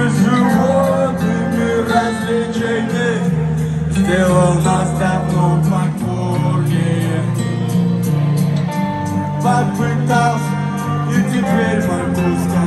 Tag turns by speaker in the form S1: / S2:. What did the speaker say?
S1: животными развлечений сделал нас давно покорнее. Попытался, и теперь могу сказать.